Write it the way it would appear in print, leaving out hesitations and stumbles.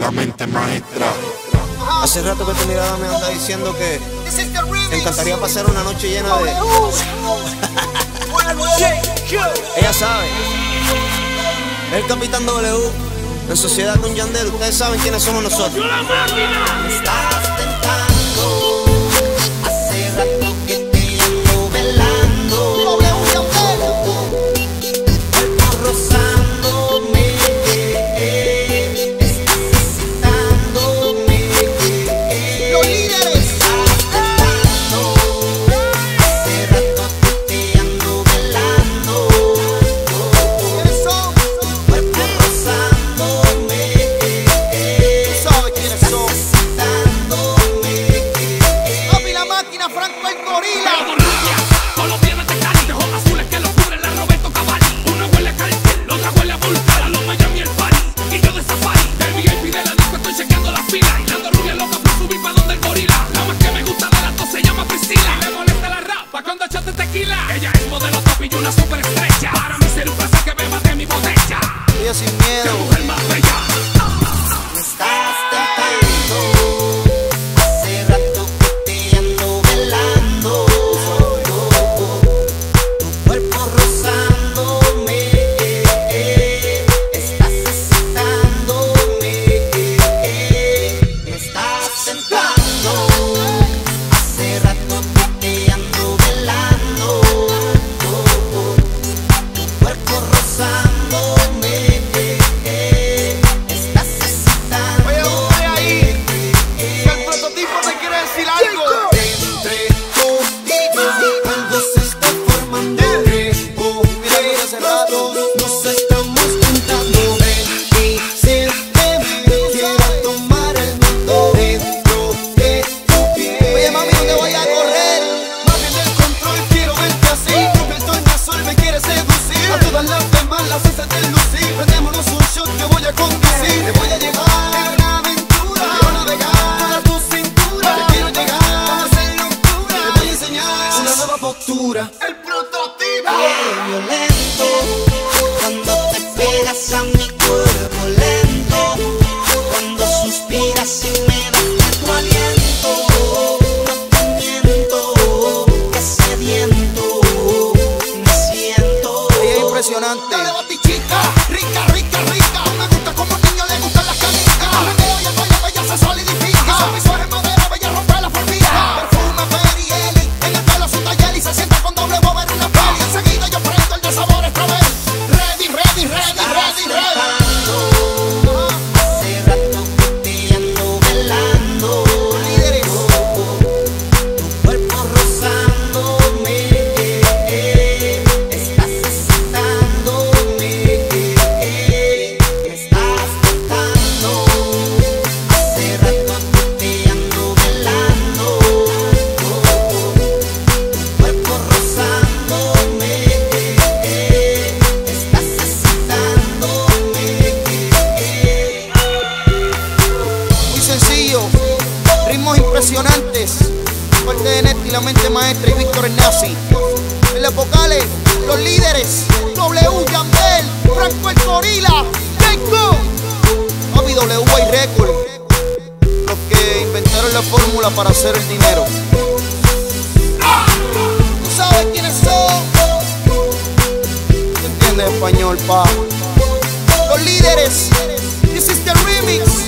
la mente maestra. Hace rato que tu mirada me anda diciendo que te encantaría pasar una noche llena de... Ella sabe. El Capitán W, en sociedad con Yandel. Ustedes saben quiénes somos nosotros. Me estás tentando, hace rato que te ando velando. Cuerpo rozándome, estás excitándome. Los líderes. Estás tentando, hace rato que te ando velando. Cuerpo rozándome, ¿Sabes quiénes son? excitándome. Papi la máquina, Franco el gorila. Con los viernes de Cali, de ojos azules que lo cubren la Roberto Cavalli. Una huele a cartel, la otra huele a Vulcan, a los Miami el Party, y yo de Safari. Del VIP de la disco estoy chequeando las filas, y la ando rubia loca por subir pa' donde el gorila. La más que me gusta de las dos se llama Priscila, y me molesta la rapa cuando shot de tequila. Ella es modelo top y una superestrella, para mí ser un placer que beba de mi botella. Ella sin Qué miedo. mujer más bella. Me estás tentando, hace rato que te ando velando. Tu cuerpo rozándome, estás excitándome. Me estás tentando, hace rato que te ando velando. Tu cuerpo rozándome, estás excitando. Oye, ahí. El prototipo te quiere decir algo. Entre contigo, algo se está formando. Mira hace rato. Nos estamos juntando. Ven y siénteme, quiero tomar el mando dentro de tu piel. Oye, mami, no te vayas a correr. Mami, en el control quiero verte así. Roberto en la sol me quiere seducir. A todas las demás las haces de lucir. Prendémonos un shot que voy a conducir. Te voy a llevar en una aventura. Quiero navegar a tu cintura. Te quiero llegar a hacer locura. Te voy a enseñar una nueva postura. El prototipo. Violento cuando te pegas a mi cuerpo lento. Cuando suspiras y me das tu aliento. No te miento, que sediento me siento. Ella es impresionante. Dale batichica, rica, rica, rica. Me gusta como a niño le gustan las canicas. Arranqueo y el baile bella se solidifica. Son mis suaves madera, bella rompe la formita. Perfume Perieli, en el pelo su taller y se sienta con doble boba en una peli. Enseguida yo prendo el de sabor extra vez. Ready, ready, ready, ready, ready. Hace rato que te ando velando. Líderes. Tu cuerpo rozándome, estás excitándome. Me estás tentando, hace rato que te ando velando. Tu cuerpo rozándome, estás excitándome. Muy sencillo. Ritmos impresionantes. Parte de Neti, la mente maestra y Víctor el Nazi. En las vocales, los líderes. W, Yandel, Franco el gorila. Jacob. Papi, WY Record. Los que inventaron la fórmula para hacer el dinero. ¿Tú sabes quiénes son? ¿Entiendes español, pa? Los líderes. This is the remix.